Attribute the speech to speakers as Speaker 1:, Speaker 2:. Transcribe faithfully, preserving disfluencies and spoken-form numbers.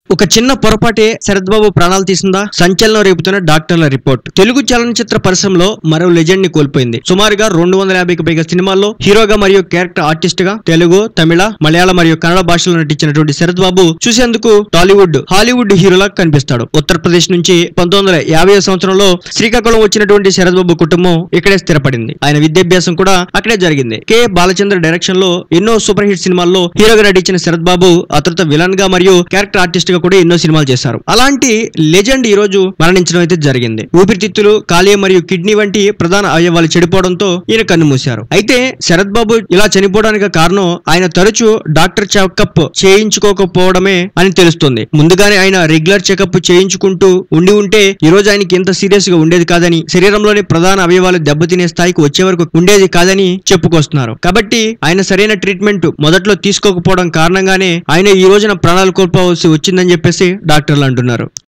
Speaker 1: ఒక చిన్న పొరపాటే శరత్ బాబు ప్రాణాలు తీసిందా? సంచలనం రేపుతున్న డాక్టర్ల రిపోర్ట్. తెలుగు చలనచిత్ర పరిశ్రమలో మరో లెజెండ్ ని కోల్పోయింది. సుమారుగా రెండు వందల యాభైకి పైగా సినిమాల్లో హీరోగా మరియు క్యారెక్టర్ ఆర్టిస్ట్ గా తెలుగు, తమిళ, మలయాళ మరియు కన్నడ భాషలో నటించినటువంటి శరత్ బాబు చూసేందుకు టాలీవుడ్, హాలీవుడ్ హీరోలా కనిపిస్తాడు. ఉత్తరప్రదేశ్ నుంచి పంతొమ్మిది వందల యాభై సంవత్సరంలో శ్రీకాకుళం వచ్చినటువంటి శరత్ బాబు కుటుంబం ఇక్కడే స్థిరపడింది. ఆయన విద్యాభ్యాసం కూడా అక్కడే జరిగింది. కె బాలచంద్ర డైరెక్షన్ లో ఎన్నో సూపర్ హిట్ సినిమాల్లో హీరోగా నటించిన శరత్ బాబు ఆ తర్వాత విలన్ గా మరియు క్యారెక్టర్ ఆర్టిస్ట్ గా కూడా ఎన్నో సినిమాలు చేశారు. అలాంటి లెజెండ్ ఈ రోజు మరణించడం అయితే జరిగింది. ఊపిరితిత్తులు, కాలేయం మరియు కిడ్నీ వంటి ప్రధాన అవయవాలు చెడిపోవడంతో ఈయన కన్నుమూశారు. అయితే శరత్ బాబు ఇలా చనిపోవడానికి కారణం ఆయన తరచూ డాక్టర్ చెకప్ చేయించుకోకపోవడమే అని తెలుస్తుంది. ముందుగానే ఆయన రెగ్యులర్ చెకప్ చేయించుకుంటూ ఉండి ఉంటే ఈ రోజు ఆయనకి ఎంత సీరియస్ గా ఉండేది కాదని, శరీరంలోని ప్రధాన అవయవాలు దెబ్బతినే స్థాయికి వచ్చే వరకు ఉండేది కాదని చెప్పుకొస్తున్నారు. కాబట్టి ఆయన సరైన ట్రీట్మెంట్ మొదట్లో తీసుకోకపోవడం కారణంగానే ఆయన ఈ రోజున ప్రాణాలు కోల్పోవలసి వచ్చిందని చెప్పేసి డాక్టర్లు అంటున్నారు.